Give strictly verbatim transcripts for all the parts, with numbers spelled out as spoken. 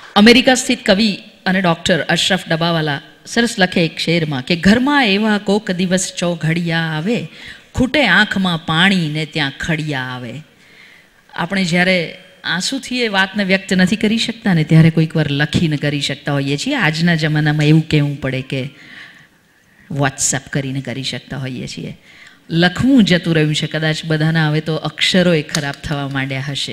America સ્થિત કવિ અને ડૉક્ટર અશરફ ડબાવાલા સરસ લખે એક શેરમાં કે ઘરમાં એવા કોક દિવસ ચો ઘડિયા આવે, ખૂટે આંખમાં પાણી ને ત્યાં ખડિયા આવે. આપણે જ્યારે આંસુથી એ વાતને વ્યક્ત નથી કરી શકતા ને ત્યારે કોઈક વાર લખીને કરી શકતા હોઈએ છીએ. આજના જમાનામાં એવું કહેવું પડે કે વોટ્સએપ કરીને કરી શકતા હોઈએ છીએ. લખવું જતું રહ્યું છે, કદાચ બધાના હવે તો અક્ષરો એ ખરાબ થવા માંડ્યા હશે.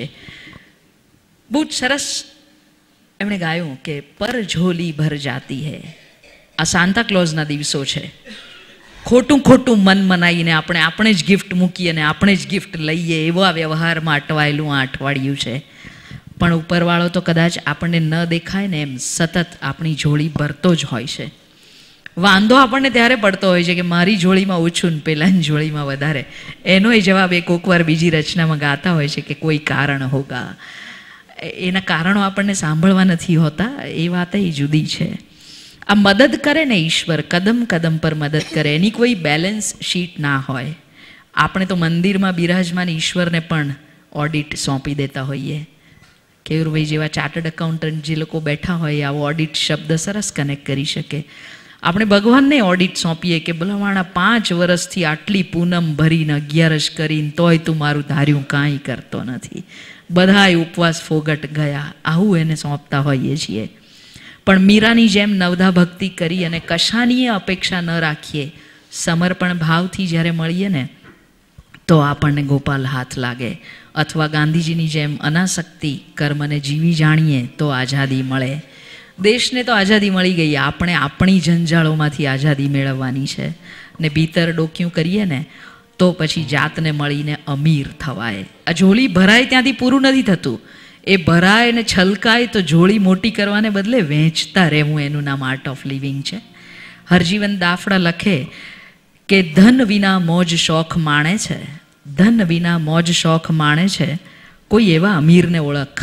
બહુ જ સરસ એમણે ગાયું કે પર ઝોલી ભર જાતી હૈ. આ સાન્તા ક્લોઝના દિવસો છે. ખોટું ખોટું મન મનાઈને આપણે આપણે જ ગિફ્ટ મૂકીએ અને આપણે જ ગિફ્ટ લઈએ એવા વ્યવહારમાં અટવાયેલું આ અઠવાડિયું છે. પણ ઉપરવાળો તો કદાચ આપણને ન દેખાય ને એમ સતત આપણી ઝોળી ભરતો જ હોય છે. વાંધો આપણને ત્યારે પડતો હોય છે કે મારી ઝોળીમાં ઓછું ને પેલાની ઝોળીમાં વધારે. એનોય જવાબ એ કોકવાર બીજી રચનામાં ગાતા હોય છે કે કોઈ કારણ હોગા. એના કારણો આપણને સાંભળવા નથી હોતા, એ વાત એ જુદી છે. આ મદદ કરે ને ઈશ્વર, કદમ કદમ પર મદદ કરે, એની કોઈ બેલેન્સ શીટ ના હોય. આપણે તો મંદિરમાં બિરાજમાન ઈશ્વરને પણ ઓડિટ સોંપી દેતા હોઈએ. કેયુરભાઈ જેવા ચાર્ટર્ડ એકાઉન્ટન્ટ જે લોકો બેઠા હોય આવો ઓડિટ શબ્દ સરસ કનેક્ટ કરી શકે. આપણે ભગવાનને ઓડિટ સોંપીએ કે ભલાવાણા પાંચ વર્ષથી આટલી પૂનમ ભરીને અગિયારસ કરીને તોય તું મારું ધાર્યું કાંઈ કરતો નથી, બધાય ઉપવાસ ફોગટ ગયા, આવું એને સોંપતા હોઈએ છીએ. પણ મીરાની જેમ નવધા ભક્તિ કરી અને કશાનીય અપેક્ષા ન રાખીએ, સમર્પણ ભાવથી જ્યારે મળીએ ને તો આપણને ગોપાલ હાથ લાગે. અથવા ગાંધીજીની જેમ અનાસક્તિ કર્મને જીવી જાણીએ તો આઝાદી મળે. દેશને તો આઝાદી મળી ગઈ, આપણે આપણી જંજાળોમાંથી આઝાદી મેળવવાની છે. ને ભીતર ડોક્યું કરીએ ને તો પછી જાતને મળીને અમીર થવાય. આ ઝોળી ભરાય ત્યાંથી પૂરું નથી થતું. એ ભરાય ને છલકાય તો ઝોળી મોટી કરવાને બદલે વહેંચતા રહેવું, એનું નામ આર્ટ ઓફ લિવિંગ છે. હરજીવન દાફડા લખે કે ધન વિના મોજ શોખ માણે છે, ધન વિના મોજ શોખ માણે છે, કોઈ એવા અમીરને ઓળખ.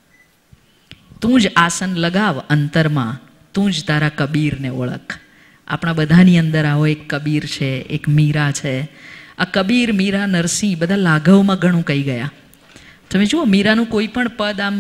તું જ આસન લગાવ અંતરમાં, તું જ તારા કબીરને ઓળખ. આપણા બધાની અંદર આવો એક કબીર છે, એક મીરા છે. આ કબીર, મીરા, નરસિંહ બધા લાઘવમાં ઘણું કહી ગયા. તમે જુઓ મીરાનું કોઈ પણ પદ આમ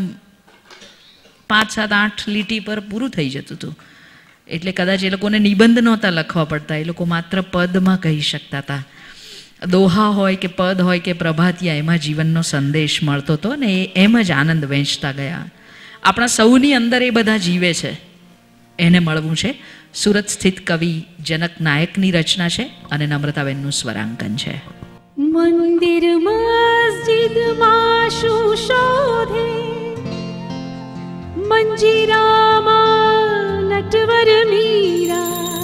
પાંચ સાત આઠ લીટી પર પૂરું થઈ જતું હતું. એટલે કદાચ એ લોકોને નિબંધ નહોતા લખવા પડતા, એ લોકો માત્ર પદમાં કહી શકતા હતા. દોહા હોય કે પદ હોય કે પ્રભાતિયા, એમાં જીવનનો સંદેશ મળતો હતો ને એ એમ જ આનંદ વહેંચતા ગયા. આપણા સૌની અંદર એ બધા જીવે છે, એને મળવું છે. સુરત સ્થિત કવિ જનક નાયકની રચના છે અને નમ્રતાબેનનું સ્વરાંકન છે. મંદિર મસ્જિદમાં શું શોધે, મંજીરામાં નટવર મીરા,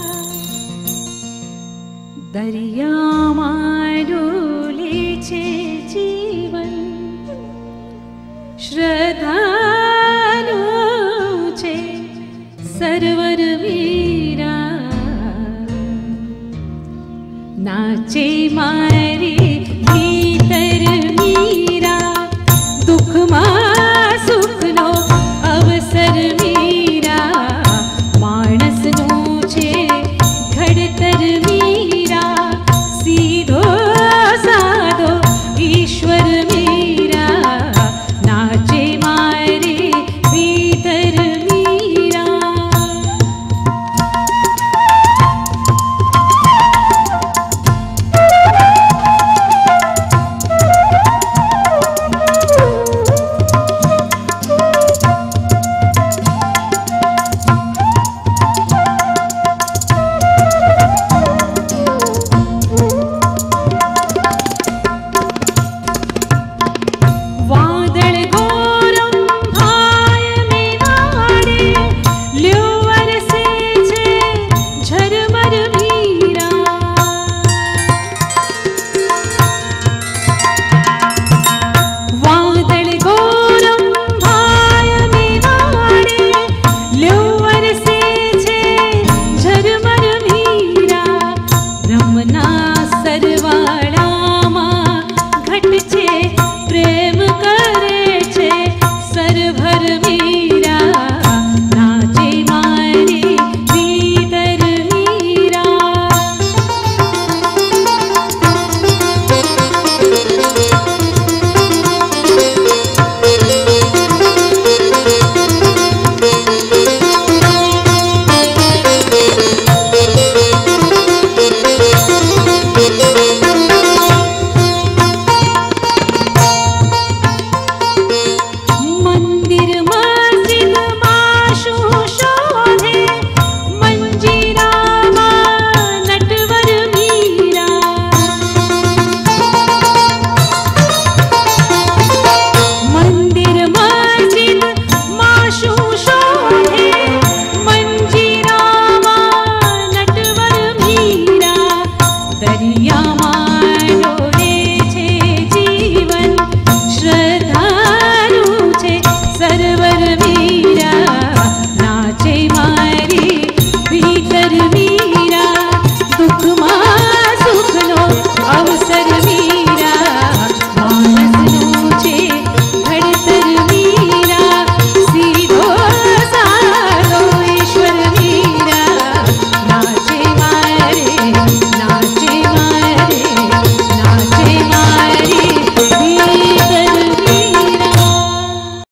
દરિયામાં ડોલે છે જીવન, શ્રદ્ધાનું છે સરવર મીરા. નાચે મારા